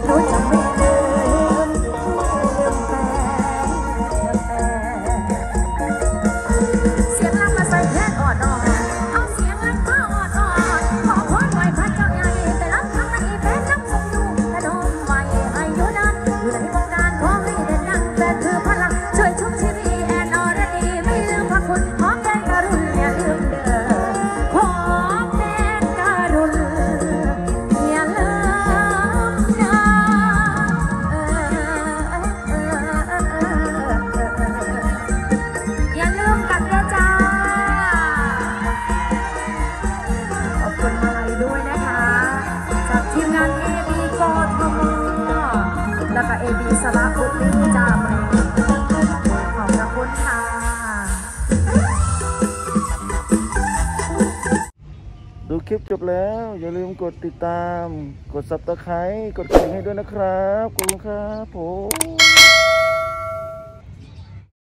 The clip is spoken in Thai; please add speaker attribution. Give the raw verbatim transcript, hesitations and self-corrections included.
Speaker 1: รู้จักไม่ลืมลืมแต่เสียงลำมาใส่แทนอ่อนอ่อนเอาเสียงลำมาอ่อนอ่อนขอพรไหวพระเจ้าใหญ่แต่รับทำในแฟนน้ำทรงอยู่แต่น้องใหม่ให้อยู่นานอยู่ในวงการของนี่เด่นดังแต่คือพลังช่วยชุบชีวีแอนอรดีไม่ลืมพระคุณของแดนการุณอย่าลืมเด้อของแดนการุณอย่าลืมนะอย่าลืมกันนะจ๊ะขอบคุณมาลัยด้วยนะคะจากทีมงาน เอ บี กทม แล้วก็ เอ บี สระบุรีจ้าขอบพระคุณค่ะ
Speaker 2: ดูคลิปจบแล้วอย่าลืมกดติดตามกดซับสไครบ์กดกระดิ่งให้ด้วยนะครับขอบคุณครับผม